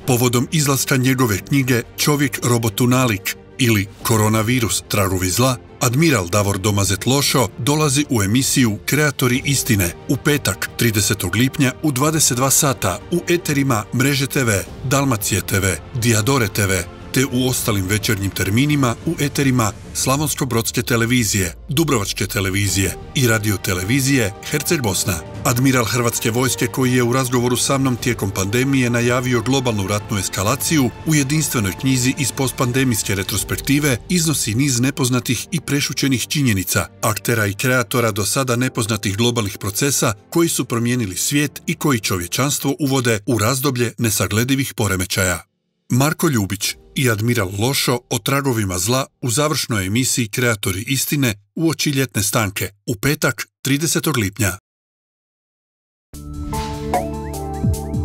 povodom izlaska njegove knjige Čovjek robotu nalik ili Koronavirus tragovi zla, admiral Davor Domazet-Lošo dolazi u emisiju Kreatori istine u petak 30. lipnja u 22 sata u eterima Mreže TV, Dalmacije TV, Diadore TV, te u ostalim večernjim terminima u eterima Slavonsko-brodske televizije, Dubrovačke televizije i radiotelevizije Herceg Bosna. Admiral Hrvatske vojske koji je u razgovoru sa mnom tijekom pandemije najavio globalnu ratnu eskalaciju u jedinstvenoj knjizi iz postpandemijske retrospektive iznosi niz nepoznatih i prešućenih činjenica, aktera i kreatora do sada nepoznatih globalnih procesa koji su promijenili svijet i koji čovječanstvo uvode u razdoblje nesagledivih poremećaja. Marko Ljubić i admiral Lošo o tragovima zla u završnoj emisiji Kreatori istine uoči ljetne stanke u petak 30. lipnja.